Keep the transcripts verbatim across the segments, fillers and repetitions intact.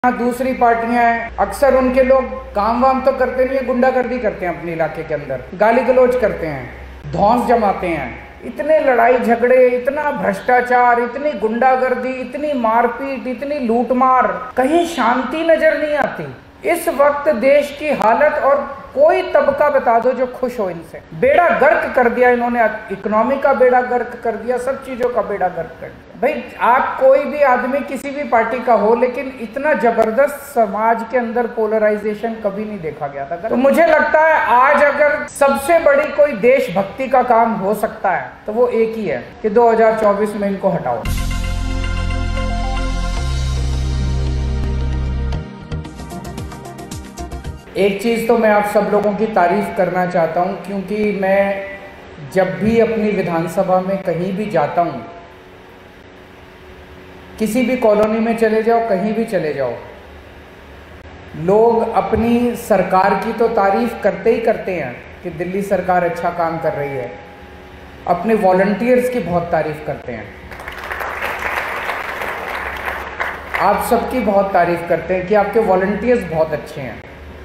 दूसरी पार्टियां हैं, अक्सर उनके लोग काम वाम तो करते नहीं है, गुंडागर्दी करते हैं अपने इलाके के अंदर, गाली गलौज करते हैं, धौंस जमाते हैं। इतने लड़ाई झगड़े, इतना भ्रष्टाचार, इतनी गुंडागर्दी, इतनी मारपीट, इतनी लूटमार, कहीं शांति नजर नहीं आती। इस वक्त देश की हालत, और कोई तबका बता दो जो खुश हो इनसे। बेड़ा गर्क कर दिया इन्होंने, इकोनॉमी का बेड़ा गर्क कर दिया, सब चीजों का बेड़ा गर्क कर दिया। भाई आप कोई भी आदमी किसी भी पार्टी का हो, लेकिन इतना जबरदस्त समाज के अंदर पोलराइजेशन कभी नहीं देखा गया था। तो मुझे लगता है आज अगर सबसे बड़ी कोई देशभक्ति का काम हो सकता है तो वो एक ही है कि दो हज़ार चौबीस में इनको हटाओ। एक चीज़ तो मैं आप सब लोगों की तारीफ करना चाहता हूं, क्योंकि मैं जब भी अपनी विधानसभा में कहीं भी जाता हूं, किसी भी कॉलोनी में चले जाओ, कहीं भी चले जाओ, लोग अपनी सरकार की तो तारीफ करते ही करते हैं कि दिल्ली सरकार अच्छा काम कर रही है, अपने वॉलंटियर्स की बहुत तारीफ करते हैं। आप सबकी बहुत तारीफ करते हैं कि आपके वॉलंटियर्स बहुत अच्छे हैं।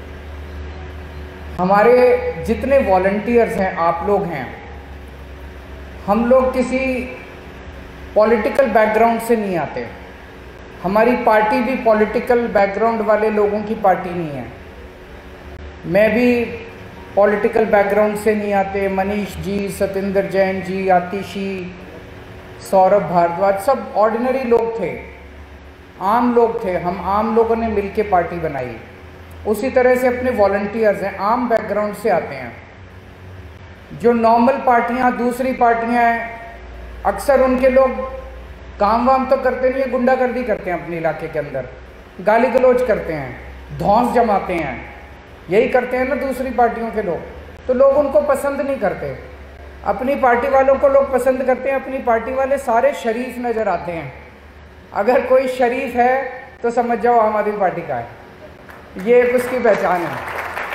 हमारे जितने वॉलंटियर्स हैं, आप लोग हैं, हम लोग किसी पॉलिटिकल बैकग्राउंड से नहीं आते। हमारी पार्टी भी पॉलिटिकल बैकग्राउंड वाले लोगों की पार्टी नहीं है। मैं भी पॉलिटिकल बैकग्राउंड से नहीं आते। मनीष जी, सतेंद्र जैन जी, आतिशी, सौरभ भारद्वाज, सब ऑर्डिनरी लोग थे, आम लोग थे। हम आम लोगों ने मिलके पार्टी बनाई। उसी तरह से अपने वॉलंटियर्स हैं, आम बैकग्राउंड से आते हैं। जो नॉर्मल पार्टियां, दूसरी पार्टियां हैं, अक्सर उनके लोग काम वाम तो करते नहीं है, गुंडागर्दी करते हैं अपने इलाके के अंदर, गाली गलौज करते हैं, धौंस जमाते हैं, यही करते हैं ना दूसरी पार्टियों के लोग। तो लोग उनको पसंद नहीं करते। अपनी पार्टी वालों को लोग पसंद करते हैं। अपनी पार्टी वाले सारे शरीफ नज़र आते हैं। अगर कोई शरीफ है तो समझ जाओ आम आदमी पार्टी का है, ये एक उसकी पहचान है।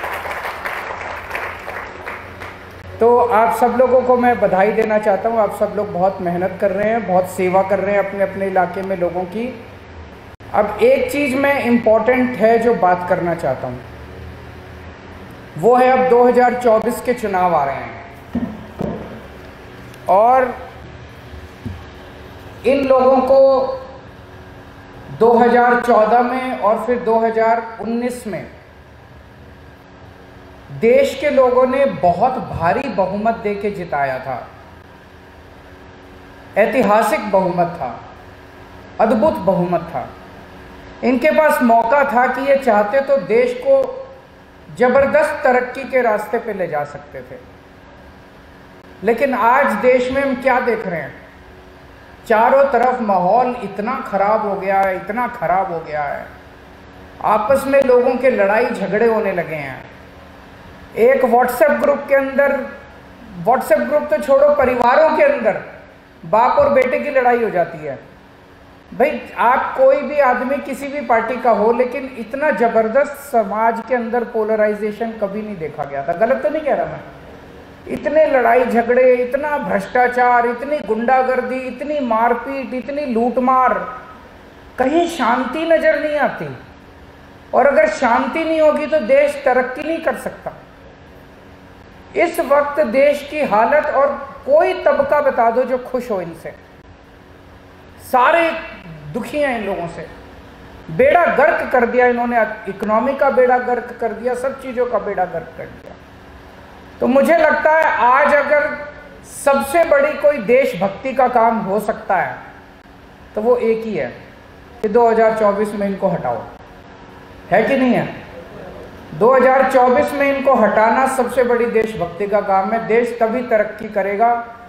तो आप सब लोगों को मैं बधाई देना चाहता हूँ। आप सब लोग बहुत मेहनत कर रहे हैं, बहुत सेवा कर रहे हैं अपने अपने इलाके में लोगों की। अब एक चीज़ मैं इम्पॉर्टेंट है जो बात करना चाहता हूँ, वो है अब दो हज़ार चौबीस के चुनाव आ रहे हैं, और इन लोगों को दो हज़ार चौदह में और फिर दो हज़ार उन्नीस में देश के लोगों ने बहुत भारी बहुमत देके जिताया था। ऐतिहासिक बहुमत था, अद्भुत बहुमत था। इनके पास मौका था कि ये चाहते तो देश को जबरदस्त तरक्की के रास्ते पे ले जा सकते थे। लेकिन आज देश में हम क्या देख रहे हैं? चारों तरफ माहौल इतना खराब हो गया है, इतना खराब हो गया है। आपस में लोगों के लड़ाई झगड़े होने लगे हैं। एक व्हाट्सएप ग्रुप के अंदर, व्हाट्सएप ग्रुप तो छोड़ो, परिवारों के अंदर बाप और बेटे की लड़ाई हो जाती है। भाई आप कोई भी आदमी किसी भी पार्टी का हो, लेकिन इतना जबरदस्त समाज के अंदर पोलराइजेशन कभी नहीं देखा गया था। गलत तो नहीं कह रहा मैं? इतने लड़ाई झगड़े, इतना भ्रष्टाचार, इतनी गुंडागर्दी, इतनी मारपीट, इतनी लूटमार, कहीं शांति नजर नहीं आती। और अगर शांति नहीं होगी तो देश तरक्की नहीं कर सकता। इस वक्त देश की हालत, और कोई तबका बता दो जो खुश हो इनसे। सारे दुखी हैं इन लोगों से। बेड़ा गर्क कर दिया इन्होंने, इकोनॉमी का बेड़ा गर्क कर दिया, सब चीजों का बेड़ा गर्क कर दिया। तो मुझे लगता है आज अगर सबसे बड़ी कोई देशभक्ति का काम हो सकता है तो वो एक ही है कि दो हज़ार चौबीस में इनको हटाओ। है कि नहीं है? दो हज़ार चौबीस में इनको हटाना सबसे बड़ी देशभक्ति का काम है। देश तभी तरक्की करेगा